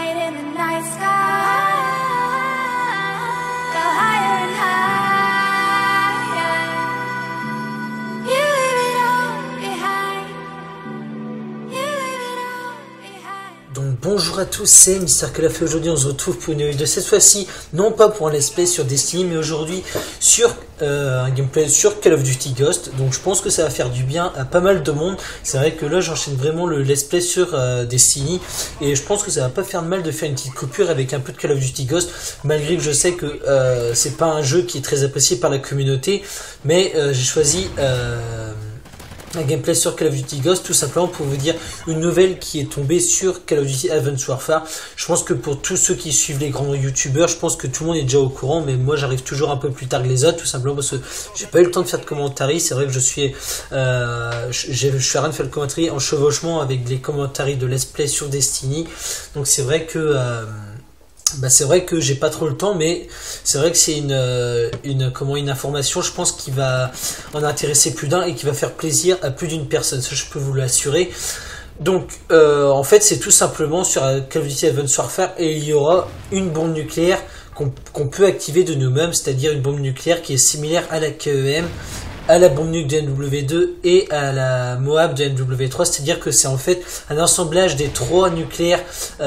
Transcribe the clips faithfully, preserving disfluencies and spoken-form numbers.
it in the night sky. Go higher and higher. You leave it all behind. You leave it all behind. Donc bonjour à tous, c'est Mister Calaf et aujourd'hui on se retrouve pour une vidéo de cette fois-ci, non pas pour un let's play sur Destiny, mais aujourd'hui sur euh, un gameplay sur Call of Duty Ghost. Donc je pense que ça va faire du bien à pas mal de monde. C'est vrai que là j'enchaîne vraiment le let's play sur euh, Destiny et je pense que ça va pas faire de mal de faire une petite coupure avec un peu de Call of Duty Ghost, malgré que je sais que euh, c'est pas un jeu qui est très apprécié par la communauté, mais euh, j'ai choisi euh, un gameplay sur Call of Duty Ghost tout simplement pour vous dire une nouvelle qui est tombée sur Call of Duty Advanced Warfare. Je pense que pour tous ceux qui suivent les grands youtubeurs, je pense que tout le monde est déjà au courant, mais moi j'arrive toujours un peu plus tard que les autres, tout simplement parce que j'ai pas eu le temps de faire de commentaires. C'est vrai que je suis euh, je, je suis à rien de faire le commentaire en chevauchement avec les commentaires de let's play sur Destiny, donc c'est vrai que euh, Bah c'est vrai que j'ai pas trop le temps, mais c'est vrai que c'est une, une, comment, une information, je pense, qui va en intéresser plus d'un et qui va faire plaisir à plus d'une personne, ça je peux vous l'assurer. Donc euh, en fait c'est tout simplement sur Call of Duty Advanced Warfare et il y aura une bombe nucléaire qu'on qu'on peut activer de nous-mêmes, c'est-à-dire une bombe nucléaire qui est similaire à la K E M, à la bombe nuque de N W deux et à la Moab de N W trois, c'est-à-dire que c'est en fait un assemblage des trois nucléaires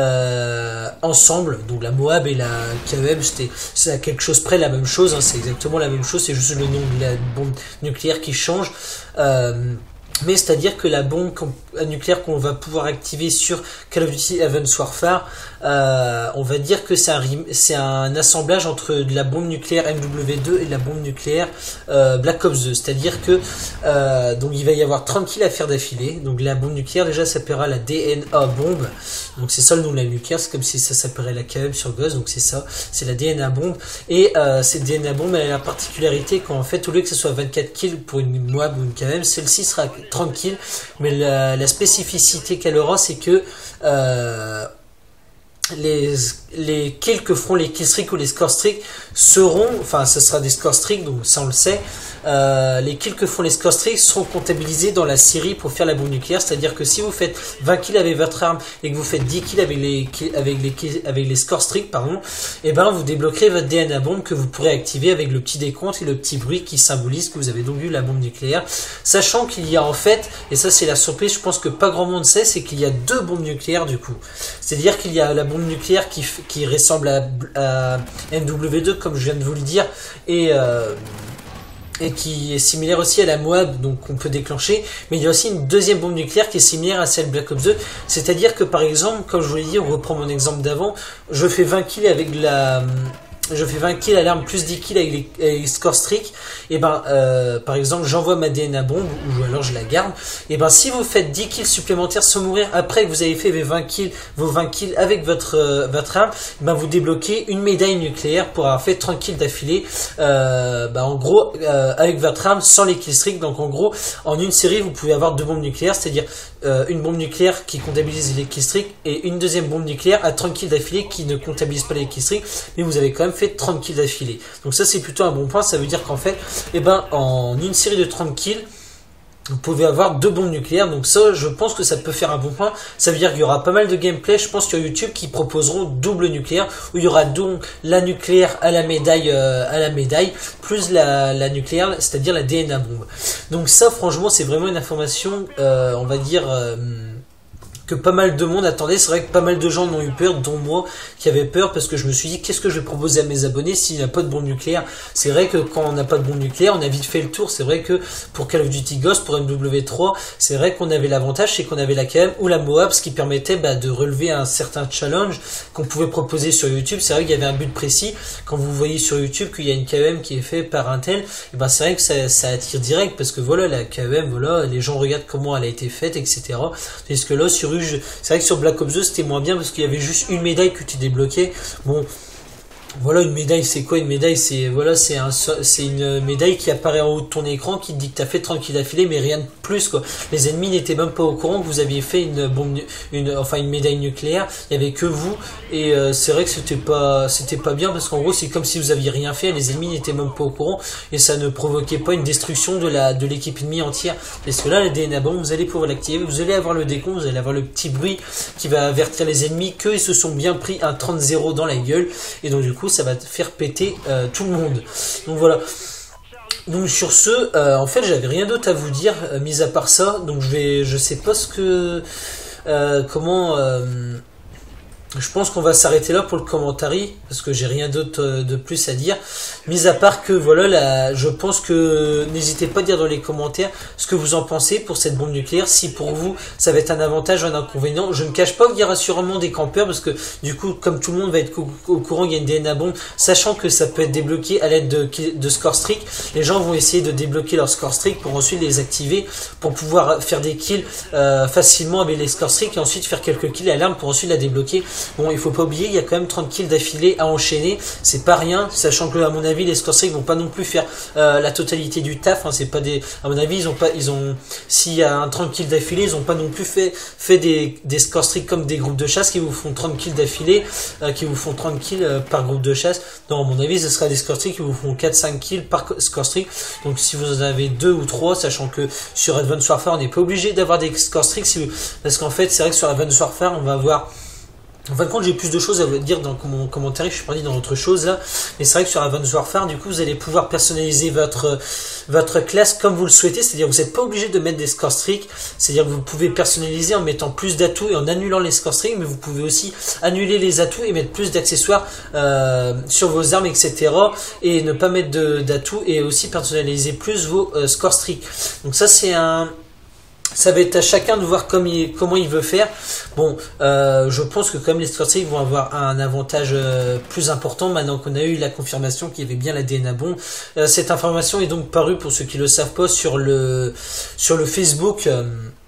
euh, ensemble. Donc la Moab et la K E M, c'est à quelque chose près la même chose, hein, c'est exactement la même chose, c'est juste le nom de la bombe nucléaire qui change. Euh, mais c'est-à-dire que la bombe nucléaire qu'on va pouvoir activer sur Call of Duty Advanced Warfare, euh, on va dire que c'est un, c'est un assemblage entre de la bombe nucléaire N W deux et de la bombe nucléaire euh, Black Ops deux. C'est-à-dire que euh, donc il va y avoir trente kills à faire d'affilée. Donc la bombe nucléaire déjà s'appellera la D N A bombe. Donc c'est ça le nom de la nucléaire, c'est comme si ça s'appellerait la K E M sur Ghost. Donc c'est ça, c'est la D N A bombe. Et euh, cette D N A bombe elle a la particularité qu'en fait au lieu que ce soit vingt-quatre kills pour une Moab ou une K E M, celle-ci sera trente kills. Mais la, la spécificité qu'elle aura, c'est que euh, les, les kills que feront les killstreaks ou les scorestreaks seront, enfin ce sera des scorestreaks, donc ça on le sait, euh, les kills que font les scorestreaks seront comptabilisés dans la série pour faire la bombe nucléaire. C'est-à-dire que si vous faites vingt kills avec votre arme et que vous faites dix kills avec les avec les avec les scorestreaks, pardon, et ben vous débloquerez votre D N A bombe que vous pourrez activer avec le petit décompte et le petit bruit qui symbolise que vous avez donc eu la bombe nucléaire. Sachant qu'il y a en fait, et ça c'est la surprise, je pense que pas grand monde sait, c'est qu'il y a deux bombes nucléaires du coup. C'est-à-dire qu'il y a la bombe nucléaire qui qui ressemble à, à N W deux comme je viens de vous le dire, et euh, et qui est similaire aussi à la Moab, donc on peut déclencher, mais il y a aussi une deuxième bombe nucléaire qui est similaire à celle Black Ops deux, c'est-à-dire que par exemple, comme je vous l'ai dit, on reprend mon exemple d'avant, je fais vingt kills avec la... je fais vingt kills à l'arme plus dix kills avec les, avec les score streaks, et ben euh, par exemple j'envoie ma D N A bombe ou alors je la garde, et ben si vous faites dix kills supplémentaires sans mourir après que vous avez fait vos vingt kills, vos vingt kills avec votre euh, votre arme, ben vous débloquez une médaille nucléaire pour avoir fait trente kills d'affilée, euh, ben en gros euh, avec votre arme sans les kill streaks. Donc en gros en une série vous pouvez avoir deux bombes nucléaires, c'est-à-dire euh, une bombe nucléaire qui comptabilise les kill streaks et une deuxième bombe nucléaire à trente kills d'affilée qui ne comptabilise pas les kill streaks, mais vous avez quand même fait trente kills d'affilée. Donc ça c'est plutôt un bon point, ça veut dire qu'en fait eh ben, en une série de trente kills vous pouvez avoir deux bombes nucléaires. Donc ça je pense que ça peut faire un bon point. Ça veut dire qu'il y aura pas mal de gameplay je pense sur YouTube qui proposeront double nucléaire, où il y aura donc la nucléaire à la médaille euh, à la médaille plus la, la nucléaire, c'est-à-dire la D N A bombe. Donc ça franchement c'est vraiment une information euh, on va dire euh, que pas mal de monde attendait. C'est vrai que pas mal de gens en ont eu peur, dont moi qui avait peur, parce que je me suis dit qu'est-ce que je vais proposer à mes abonnés s'il n'y a pas de bombe nucléaire. C'est vrai que quand on n'a pas de bombe nucléaire on a vite fait le tour. C'est vrai que pour Call of Duty Ghost, pour N W trois, c'est vrai qu'on avait l'avantage, c'est qu'on avait la K E M ou la Moab, ce qui permettait bah, de relever un certain challenge qu'on pouvait proposer sur YouTube. C'est vrai qu'il y avait un but précis. Quand vous voyez sur YouTube qu'il y a une K E M qui est faite par un tel, et ben c'est vrai que ça, ça attire direct, parce que voilà la K E M, voilà les gens regardent comment elle a été faite, et cetera. Parce que là sur c'est vrai que sur Black Ops deux c'était moins bien parce qu'il y avait juste une médaille que tu débloquais. Bon, Voilà, une médaille, c'est quoi une médaille? C'est voilà, c'est un, c'est une médaille qui apparaît en haut de ton écran, qui te dit que t'as fait trente kills d'affilée, mais rien de plus, quoi. Les ennemis n'étaient même pas au courant que vous aviez fait une bombe, une, enfin une médaille nucléaire. Il y avait que vous, et euh, c'est vrai que c'était pas, c'était pas bien parce qu'en gros, c'est comme si vous aviez rien fait. Les ennemis n'étaient même pas au courant, et ça ne provoquait pas une destruction de la, de l'équipe ennemie entière. Parce que là, la D N A bombe, vous allez pouvoir l'activer, vous allez avoir le décompte, vous allez avoir le petit bruit qui va avertir les ennemis qu'ils se sont bien pris un trente zéro dans la gueule, et donc du coup, ça va faire péter euh, tout le monde. Donc voilà. Donc sur ce, euh, en fait, j'avais rien d'autre à vous dire, euh, mis à part ça. Donc je vais, je sais pas ce que, euh, comment. Euh, Je pense qu'on va s'arrêter là pour le commentaire parce que j'ai rien d'autre de plus à dire, mis à part que voilà, là, je pense que n'hésitez pas à dire dans les commentaires ce que vous en pensez pour cette bombe nucléaire, si pour vous ça va être un avantage ou un inconvénient. Je ne cache pas qu'il y aura sûrement des campeurs parce que du coup, comme tout le monde va être au courant, il y a une D N A bombe, sachant que ça peut être débloqué à l'aide de, de score streak. Les gens vont essayer de débloquer leur score streak pour ensuite les activer pour pouvoir faire des kills euh, facilement avec les score streak et ensuite faire quelques kills à l'arme pour ensuite la débloquer. Bon, il faut pas oublier, il y a quand même trente kills d'affilée à enchaîner, c'est pas rien, sachant que à mon avis les score streak vont pas non plus faire euh, la totalité du taf, hein, c'est pas des, à mon avis ils ont pas, ils ont, s'il y a un trente kills d'affilée, ils ont pas non plus fait fait des, des score streak comme des groupes de chasse qui vous font trente kills d'affilée, euh, qui vous font trente kills euh, par groupe de chasse. Non, à mon avis ce sera des score streak qui vous font quatre cinq kills par score streak. Donc si vous en avez deux ou trois, sachant que sur Advanced Warfare on n'est pas obligé d'avoir des score streak, si vous, parce qu'en fait c'est vrai que sur Advanced Warfare on va avoir, en fin de compte, j'ai plus de choses à vous dire dans mon commentaire, je suis parti dans autre chose là, mais c'est vrai que sur Advanced Warfare, du coup, vous allez pouvoir personnaliser votre votre classe comme vous le souhaitez, c'est-à-dire vous n'êtes pas obligé de mettre des score streak, c'est-à-dire que vous pouvez personnaliser en mettant plus d'atouts et en annulant les score streak, mais vous pouvez aussi annuler les atouts et mettre plus d'accessoires euh, sur vos armes, et cetera, et ne pas mettre d'atouts et aussi personnaliser plus vos euh, score streak. Donc ça, c'est un... Ça va être à chacun de voir comme il, comment il veut faire. Bon, euh, je pense que quand même les score streak vont avoir un avantage euh, plus important maintenant qu'on a eu la confirmation qu'il y avait bien la D N A bombe. Euh, cette information est donc parue, pour ceux qui le savent pas, sur le sur le Facebook. Euh,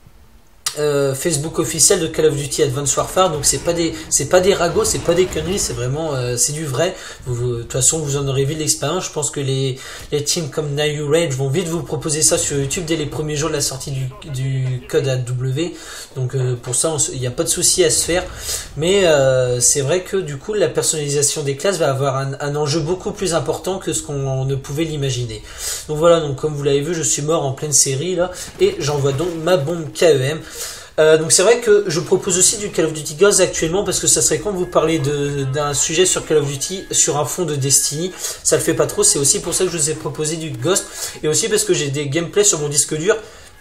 Euh, Facebook officiel de Call of Duty Advanced Warfare, donc c'est pas des c'est pas des ragots, c'est pas des conneries, c'est vraiment euh, c'est du vrai. De toute façon vous en aurez vu de l'expérience. Je pense que les les teams comme Nayu Rage vont vite vous proposer ça sur YouTube dès les premiers jours de la sortie du, du code A W, donc euh, pour ça il n'y a pas de souci à se faire, mais euh, c'est vrai que du coup la personnalisation des classes va avoir un, un enjeu beaucoup plus important que ce qu'on ne pouvait l'imaginer. Donc voilà, donc comme vous l'avez vu, je suis mort en pleine série là et j'envoie donc ma bombe K E M. Euh, donc c'est vrai que je propose aussi du Call of Duty Ghost actuellement parce que ça serait quand vous parlez d'un sujet sur Call of Duty sur un fond de Destiny, ça le fait pas trop, c'est aussi pour ça que je vous ai proposé du Ghost, et aussi parce que j'ai des gameplays sur mon disque dur,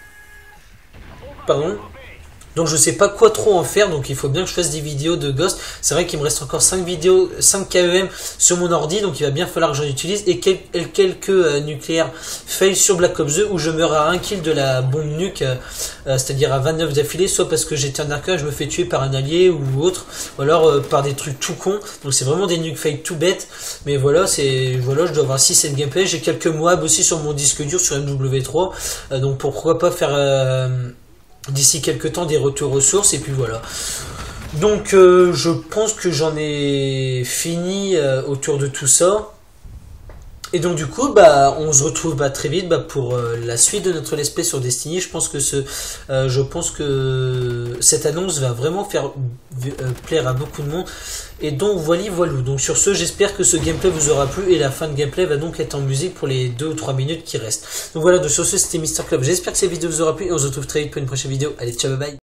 pardon, donc je sais pas quoi trop en faire, donc il faut bien que je fasse des vidéos de Ghost. C'est vrai qu'il me reste encore cinq vidéos, cinq K E M sur mon ordi, donc il va bien falloir que j'en utilise, et quel, quelques euh, nucléaires fail sur Black Ops deux où je meurs à un kill de la bombe nuque, euh, euh, c'est-à-dire à vingt-neuf d'affilée, soit parce que j'étais un arcade, je me fais tuer par un allié ou autre, ou alors euh, par des trucs tout cons. Donc c'est vraiment des nuke fail tout bêtes, mais voilà, c'est voilà, je dois avoir six sept gameplay. J'ai quelques moabs aussi sur mon disque dur sur M W trois, euh, donc pourquoi pas faire euh, d'ici quelques temps des retours aux sources, et puis voilà. Donc euh, je pense que j'en ai fini euh, autour de tout ça. Et donc du coup, bah, on se retrouve bah, très vite bah, pour euh, la suite de notre let's play sur Destiny. Je pense que ce, euh, je pense que cette annonce va vraiment faire euh, plaire à beaucoup de monde. Et donc voilà, voilà. Donc sur ce, j'espère que ce gameplay vous aura plu, et la fin de gameplay va donc être en musique pour les deux ou trois minutes qui restent. Donc voilà, donc sur ce, c'était Mister Club. J'espère que cette vidéo vous aura plu, et on se retrouve très vite pour une prochaine vidéo. Allez, ciao, bye bye.